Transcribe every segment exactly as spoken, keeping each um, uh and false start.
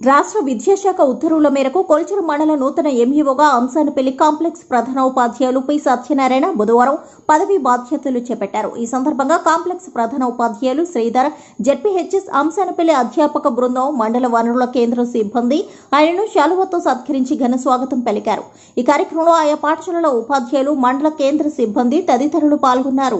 రాష్ట్ర విద్యాశాఖ ఉత్తర్వుల మేరకు కొల్చూరు మండల నూతన ఎంఈఓగా అంశానపల్లి కాంప్లెక్స్ ప్రధానోపాధ్యాయులు పి సత్యనారాయణ బుధవారం పదవీ బాధ్యతలు చేపట్టారు. ఈ సందర్భంగా కాంప్లెక్స్ ప్రధానోపాధ్యాయులు శ్రీధర్, జెడ్పీహెచ్ఎస్ అంశానపల్లి అధ్యాపక బృందం, మండల వనరుల కేంద్ర సిబ్బంది ఆయనను శాలువాతో సత్కరించి ఘన స్వాగతం పలికారు. ఈ కార్యక్రమంలో ఆయా పాఠశాలల ఉపాధ్యాయులు, మండల కేంద్ర సిబ్బంది తదితరులు పాల్గొన్నారు.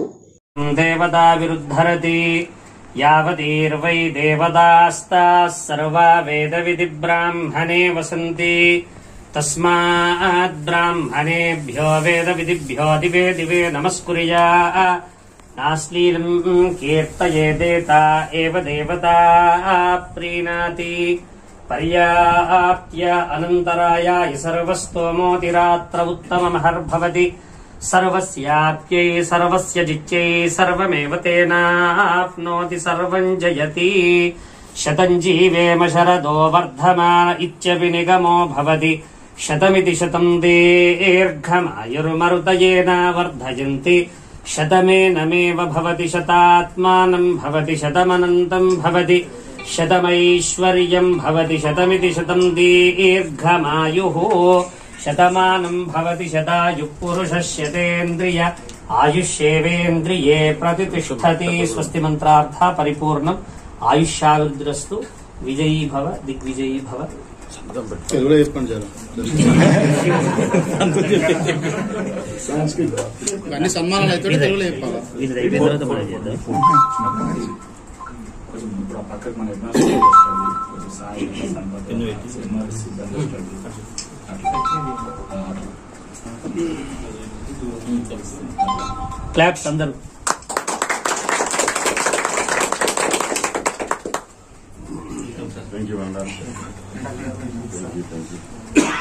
यावतीर्वै देवतास्ताः सर्वा वेदविधिब्राह्मणे वसन्ति तस्मात् ब्राह्मणेभ्यो वेदविधिभ्यो दिवे दिवे नमस्कुर्या नाश्लीलम् कीर्तयेदेता एव देवता प्रीणाति पर्याप्त्य अनन्तरायाय सर्वस्तोमोतिरात्र उत्तममहर्भवति सर्वस्याप्यै सर्वस्य जिच्यै सर्वमेव तेनाप्नोति सर्वं जयति शतं जीवेम शरदो वर्धमान इत्यपि निगमो भवति शतमिति शतं दीर्घमायुर्मरुतयेन वर्धयन्ति शतमेनमेव भवति शतात्मानं भवति शतमनन्तं भवति शतमैश्वर्यं भवति शतमिति शतं दीर्घमायुः शतमानं भवति शतायुः पुरुषः शतेन्द्रिय आयुष्येवेन्द्रिये प्रतिष्ठति स्वस्ति मंत्रार्थ परिपूर्णम् आयुष्याभिवृद्धिरस्तु विजयी भव दिग्विजयी भव అన్ని సన్మానాలు అయితే తెలుగులో చెప్పాలి. ఇది అయిపోయిన తర్వాత మనం చేద్దాం. క్లాప్స్ అందరూ. Thank you, Wanda. Thank you, thank you.